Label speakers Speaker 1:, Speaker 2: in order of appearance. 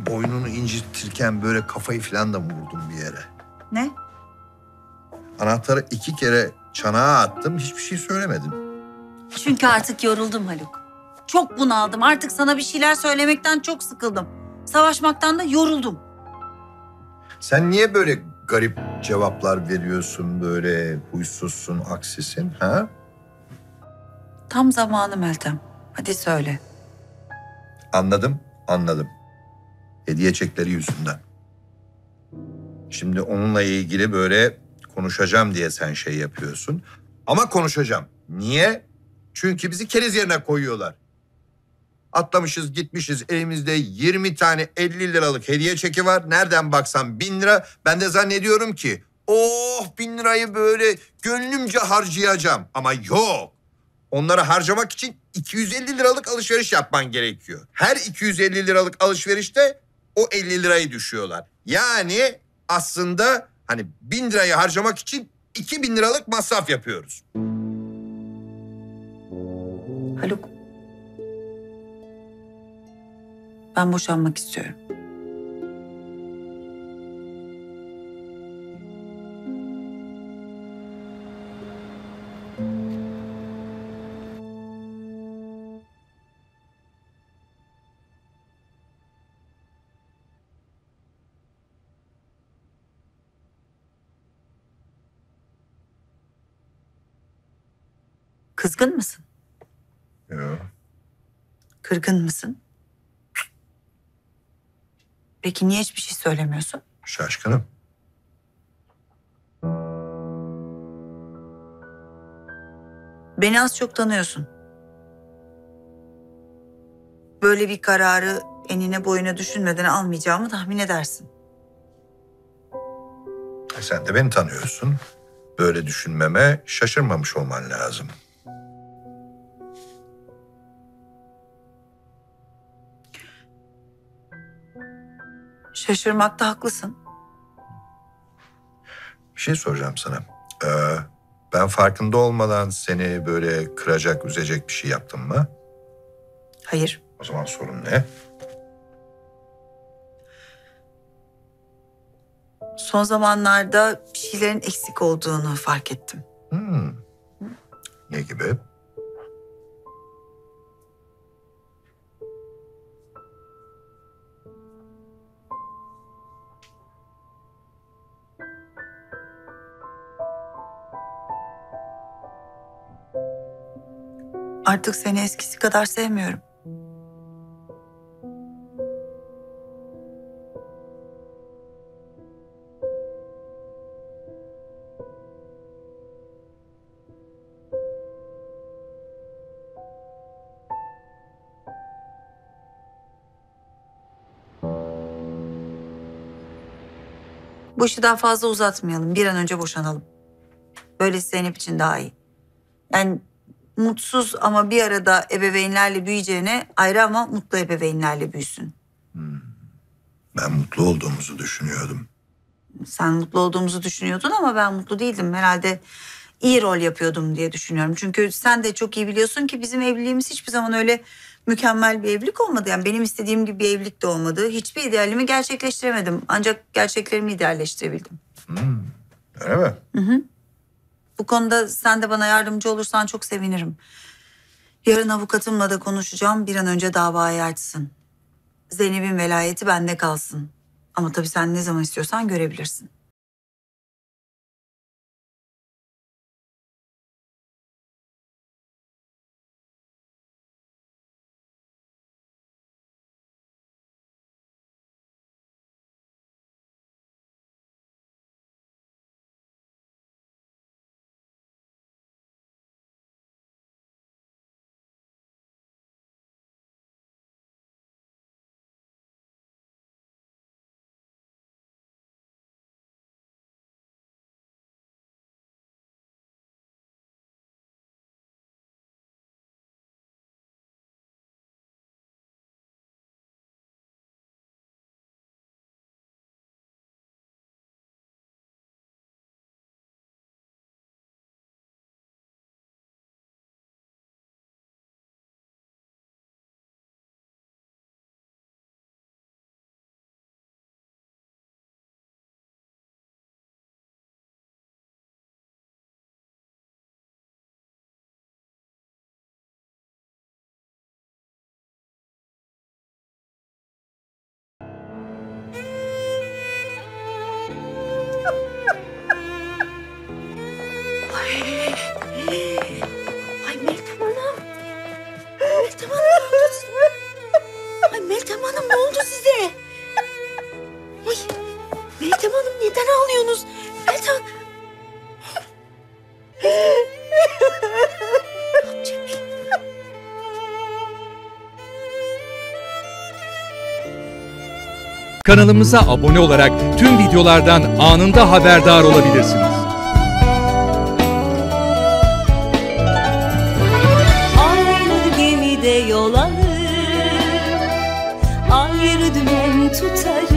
Speaker 1: boynunu incitirken böyle kafayı falan da mı vurdun bir yere?
Speaker 2: Ne?
Speaker 1: Anahtarı 2 kere çanağa attım, hiçbir şey söylemedin.
Speaker 2: Çünkü artık yoruldum Haluk. Çok bunaldım. Artık sana bir şeyler söylemekten çok sıkıldım. Savaşmaktan da yoruldum.
Speaker 1: Sen niye böyle garip cevaplar veriyorsun, böyle huysuzsun, aksisin, ha?
Speaker 2: Tam zamanı Meltem. Hadi söyle.
Speaker 1: Anladım. Hediye çekleri yüzünden. Şimdi onunla ilgili böyle konuşacağım diye sen şey yapıyorsun. Ama konuşacağım. Niye? Çünkü bizi keriz yerine koyuyorlar. Atlamışız gitmişiz, elimizde 20 tane 50 liralık hediye çeki var. Nereden baksan 1000 lira. Ben de zannediyorum ki 1000 lirayı böyle gönlümce harcayacağım. Ama yok. Onları harcamak için 250 liralık alışveriş yapman gerekiyor. Her 250 liralık alışverişte o 50 lirayı düşüyorlar. Yani aslında hani 1000 lirayı harcamak için 2000 liralık masraf yapıyoruz.
Speaker 2: Haluk. Ben boşanmak istiyorum. Kızgın mısın?
Speaker 1: Yok.
Speaker 2: Kırgın mısın? Peki niye hiçbir şey söylemiyorsun?
Speaker 1: Şaşkınım.
Speaker 2: Beni az çok tanıyorsun. Böyle bir kararı enine boyuna düşünmeden almayacağımı tahmin edersin.
Speaker 1: Sen de beni tanıyorsun. Böyle düşünmeme şaşırmamış olman lazım.
Speaker 2: Şaşırmakta haklısın.
Speaker 1: Bir şey soracağım sana. Ben farkında olmadan seni böyle kıracak, üzecek bir şey yaptım mı?
Speaker 2: Hayır.
Speaker 1: O zaman sorun ne?
Speaker 2: Son zamanlarda bir şeylerin eksik olduğunu fark ettim.
Speaker 1: Ne gibi?
Speaker 2: Artık seni eskisi kadar sevmiyorum. Bu işi daha fazla uzatmayalım. Bir an önce boşanalım. Böylesi Zeynep için daha iyi. Yani mutsuz ama bir arada ebeveynlerle büyüyeceğine ayrı ama mutlu ebeveynlerle büyüsün.
Speaker 1: Ben mutlu olduğumuzu düşünüyordum.
Speaker 2: Sen mutlu olduğumuzu düşünüyordun ama ben mutlu değildim. Herhalde iyi rol yapıyordum diye düşünüyorum. Çünkü sen de çok iyi biliyorsun ki bizim evliliğimiz hiçbir zaman öyle mükemmel bir evlilik olmadı. Yani benim istediğim gibi bir evlilik de olmadı. Hiçbir idealimi gerçekleştiremedim. Ancak gerçeklerimi idealleştirebildim.
Speaker 1: Öyle mi?
Speaker 2: Bu konuda sen de bana yardımcı olursan çok sevinirim. Yarın avukatımla da konuşacağım. Bir an önce davayı açsın. Zeynep'in velayeti bende kalsın. Ama tabii sen ne zaman istiyorsan görebilirsin.
Speaker 3: ağlıyorsunuz? Meltem.
Speaker 4: Kanalımıza abone olarak tüm videolardan anında haberdar olabilirsiniz.
Speaker 5: Aynı gemide yol alır, ayrı dümen tutarız.